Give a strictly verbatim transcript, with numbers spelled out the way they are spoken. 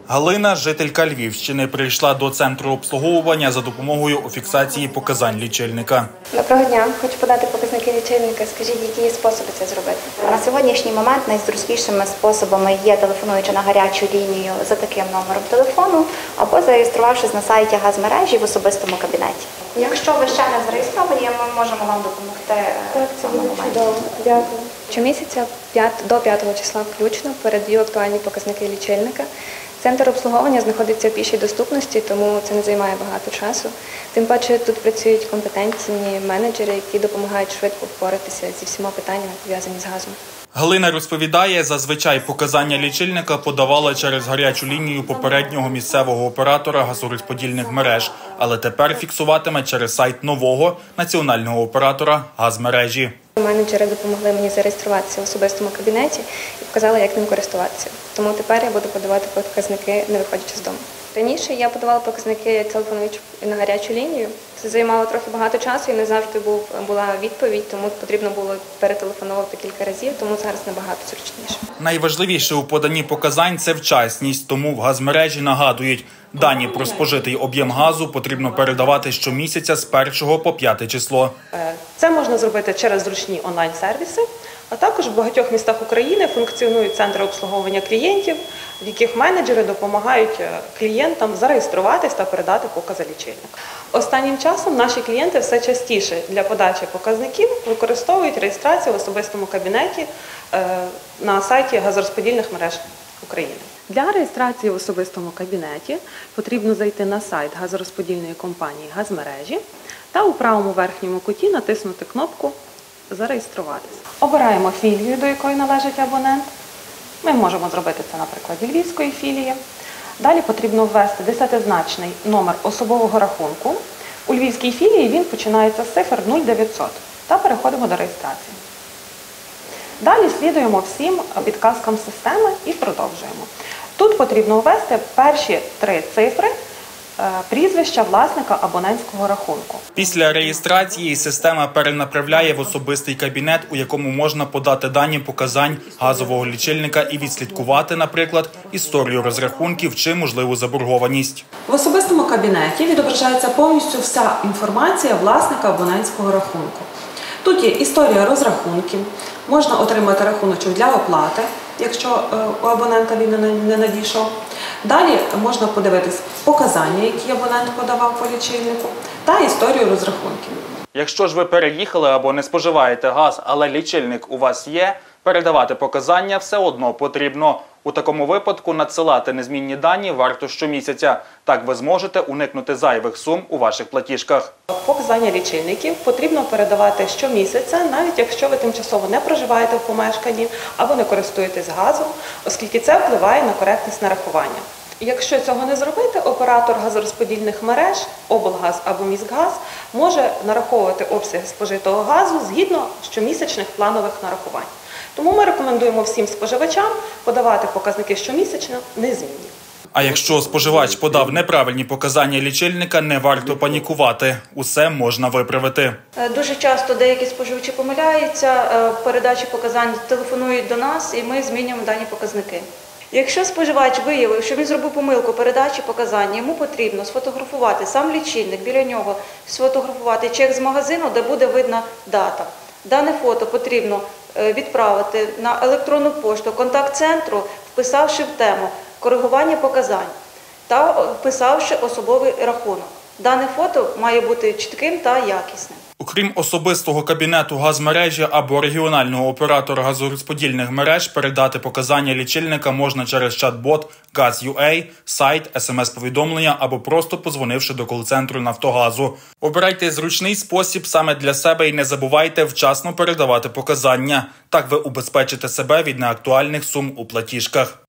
Галина, жителька Львівщини, прийшла до центру обслуговування за допомогою у фіксації показань лічильника. Доброго дня. Хочу подати показники лічильника. Скажіть, які є способи це зробити? На сьогоднішній момент найзручнішими способами є телефонуючи на гарячу лінію за таким номером телефону або зареєструвавшись на сайті газмережі в особистому кабінеті. Якщо ви ще не зареєстровані, ми можемо вам допомогти. Так, це буде чудово. Дякую. Щомісяця до п'ятого числа включно передаю актуальні показники лічильника. Центр обслуговування знаходиться в пішій доступності, тому це не займає багато часу. Тим паче тут працюють компетентні менеджери, які допомагають швидко впоратися зі всіма питаннями, пов'язані з газом. Галина розповідає, зазвичай показання лічильника подавала через гарячу лінію попереднього місцевого оператора газорозподільних мереж, але тепер фіксуватиме через сайт нового національного оператора газмережі. Менеджери допомогли мені зареєструватися в особистому кабінеті і показали, як ним користуватися. Тому тепер я буду подавати показники, не виходячи з дому. Раніше я подавала показники, телефонуючи на гарячу лінію. Це займало трохи багато часу і не завжди був, була відповідь, тому потрібно було перетелефонувати кілька разів, тому зараз набагато зручніше. Найважливіше у поданні показань – це вчасність, тому в газмережі нагадують, дані про спожитий об'єм газу потрібно передавати щомісяця з першого по п'яте число. Це можна зробити через зручні онлайн-сервіси, а також в багатьох містах України функціонують центри обслуговування клієнтів, в яких менеджери допомагають клієнтам зареєструватись та передати покази лічильника. Останнім часом наші клієнти все частіше для подачі показників використовують реєстрацію в особистому кабінеті на сайті газорозподільних мереж України. Для реєстрації в особистому кабінеті потрібно зайти на сайт газорозподільної компанії «Газмережі» та у правому верхньому куті натиснути кнопку «Зареєструватися». Обираємо філію, до якої належить абонент. Ми можемо зробити це на прикладі львівської філії. Далі потрібно ввести десятизначний номер особового рахунку. У львівській філії він починається з цифр нуль дев'ятсот та переходимо до реєстрації. Далі слідуємо всім підказкам системи і продовжуємо. Тут потрібно ввести перші три цифри прізвища власника абонентського рахунку. Після реєстрації система перенаправляє в особистий кабінет, у якому можна подати дані показань газового лічильника і відслідкувати, наприклад, історію розрахунків чи можливу заборгованість. В особистому кабінеті відображається повністю вся інформація власника абонентського рахунку. Тут є історія розрахунків, можна отримати рахуночок для оплати, якщо у абонента він не надійшов. Далі можна подивитись показання, які абонент подавав по лічильнику, та історію розрахунків. Якщо ж ви переїхали або не споживаєте газ, але лічильник у вас є, передавати показання все одно потрібно. У такому випадку надсилати незмінні дані варто щомісяця. Так ви зможете уникнути зайвих сум у ваших платіжках. Показання лічильників потрібно передавати щомісяця, навіть якщо ви тимчасово не проживаєте в помешканні або не користуєтесь газом, оскільки це впливає на коректність нарахування. Якщо цього не зробити, оператор газорозподільних мереж, облгаз або міськгаз може нараховувати обсяги спожитого газу згідно щомісячних планових нарахувань. Тому ми рекомендуємо всім споживачам подавати показники щомісячно незмінні. А якщо споживач подав неправильні показання лічильника, не варто панікувати. Усе можна виправити. Дуже часто деякі споживачі помиляються, в передачі показань телефонують до нас і ми змінюємо дані показники. Якщо споживач виявив, що він зробив помилку передачі показань, йому потрібно сфотографувати сам лічильник, біля нього сфотографувати чек з магазину, де буде видна дата. Дане фото потрібно відправити на електронну пошту контакт-центру, вписавши в тему «Коригування показань» та вписавши особовий рахунок. Дане фото має бути чітким та якісним. Окрім особистого кабінету газмережі або регіонального оператора газорозподільних мереж, передати показання лічильника можна через чат-бот Газ.ua, сайт, смс-повідомлення або просто подзвонивши до кол-центру «Нафтогазу». Обирайте зручний спосіб саме для себе і не забувайте вчасно передавати показання. Так ви убезпечите себе від неактуальних сум у платіжках.